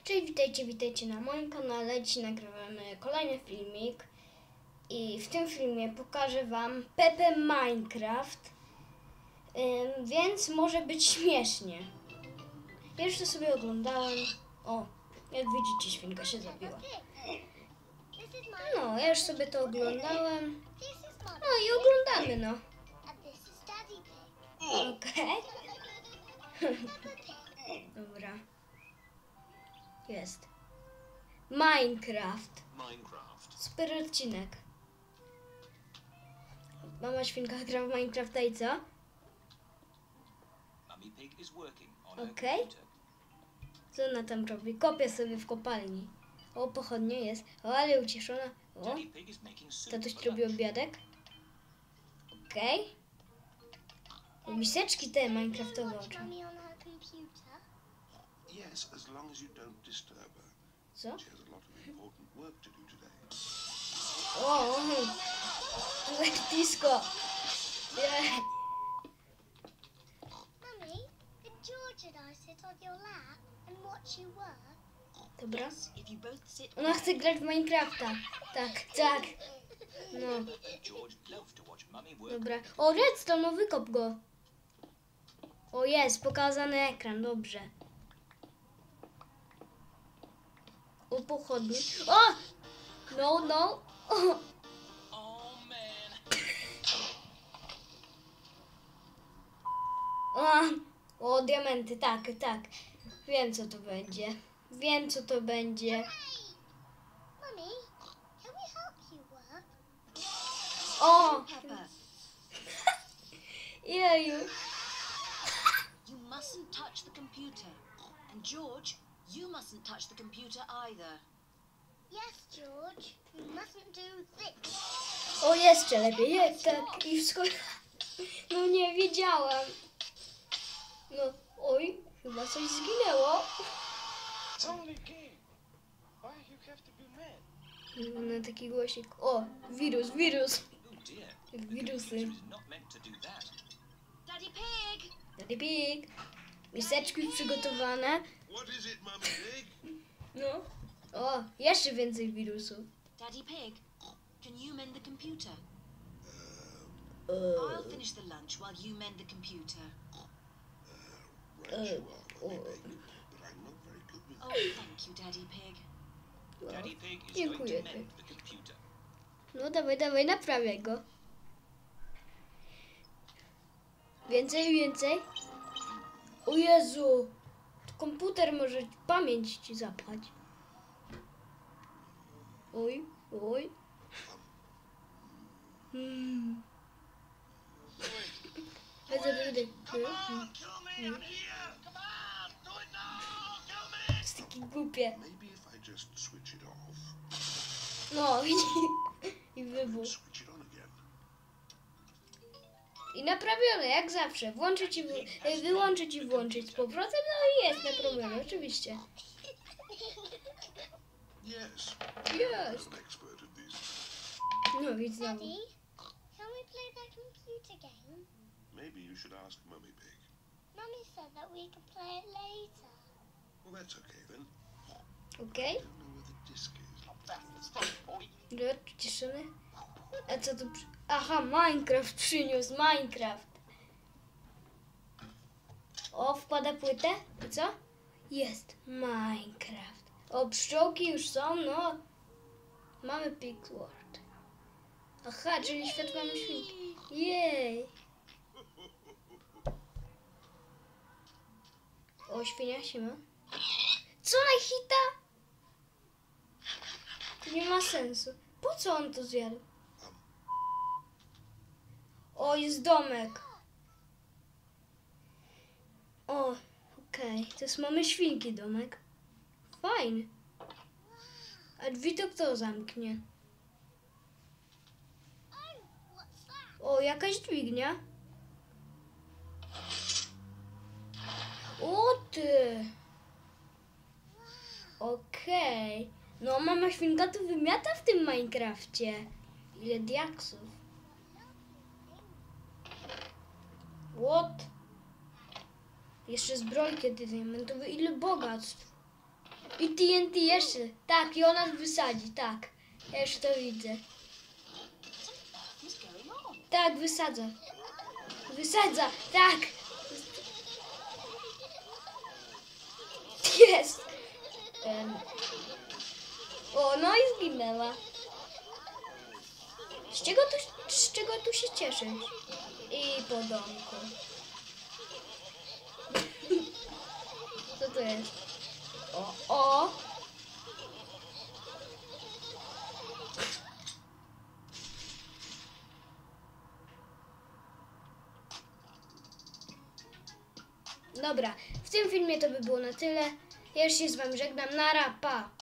Cześć, witajcie na moim kanale. Dzisiaj nagrywamy kolejny filmik i w tym filmie pokażę wam Pepe Minecraft, więc może być śmiesznie. Ja już to sobie oglądałem. O, jak widzicie, świnka się zabiła. No, ja już sobie to oglądałem. No i oglądamy, no. Okej. Dobra. Jest. Minecraft. Super odcinek. Mama świnka gra w Minecrafta i co? Okej. Co ona tam robi? Kopie sobie w kopalni. O, pochodnie jest. O, ale ucieszona. O, tatuś robi obiadek. Okej. Miseczki te Minecraftowe oczy. Yes, as long as you don't disturb her. Co? She has a lot of important work to do today. O, disco. Yeah. Mummy, could George and I sit on your lap and watch you work? Dobra. If you both sit Ona chce grać w Minecrafta. Tak, tak. No, dobra. O, redstone, no wykop go. O, jest, pokazany ekran, dobrze. O, pochodnie. O! No, no. O. O, diamenty, tak, tak. Wiem, co to będzie. Wiem, co to będzie. Mummy, can we help you work? O! Pepper, Jeju. you mustn't touch the computer. And George, you mustn't touch the computer either. Yes, George, you mustn't do this. O, jeszcze lepiej. Jest, tak. I wszystko... No nie wiedziałam. No, oj, chyba coś zginęło. It's only a game. Why you have to be mad? Na taki głosik. O, wirus, wirus. Jak wirusy. Daddy Pig! Daddy Pig. Miseczki przygotowane. What is it, Mummy Pig? No. O, jeszcze więcej wirusów. Daddy Pig, can you mend the computer? O, I'll finish the lunch while you mend the computer. Right you are, Mummy Pig. But I'm not very good with Oh, thank you, Daddy Pig. Daddy Pig is Dziękuję. going to mend the computer. No dawaj, dawaj, naprawiaj go. Więcej, więcej. O Jezu. To komputer może pamięć ci zapchać. Oj, oj. To jest takie głupie. Maybe if I just switch it off, No, i wybuch. switch it on again. I naprawione, jak zawsze. Włączyć i wyłączyć i włączyć z powrotem. No i jest naprawione, oczywiście. Yes. Jest. I'm an expert at these. No i znowu. Daddy, can we play that computer game? Maybe you should ask Mummy Pig. Mummy said that we could play it later. Well, that's okay then. Okej. I don't know where the disk is. Okay. Cieszony. A co tu? Aha, Minecraft przyniósł. Minecraft. O, wkłada płytę. I co? Jest. Minecraft. O, pszczółki już są, no. Mamy Pixword. Aha, czyli świat mamy świnki. Jej. O, świnia się ma. Co na hita? To nie ma sensu. Po co on to zjadł? O, jest domek. O, okej. To jest mamy świnki domek. Fajny. A drzwi to kto zamknie? Oh, what's that? O, jakaś dźwignia. O ty. Okej. No, mama świnka to wymiata w tym Minecrafcie. Ile diaksów. What? Jeszcze zbrojki diamentowe. Ile bogactw. I TNT jeszcze. Tak, i ona wysadzi, tak. Ja już to widzę. What's going on? Tak, wysadza. Wysadza, tak. Jest. O, no i zginęła. Z czego tu się cieszyć? I po domku. Co to jest? O! Dobra, w tym filmie to by było na tyle. Ja już się z wami żegnam. Nara, pa!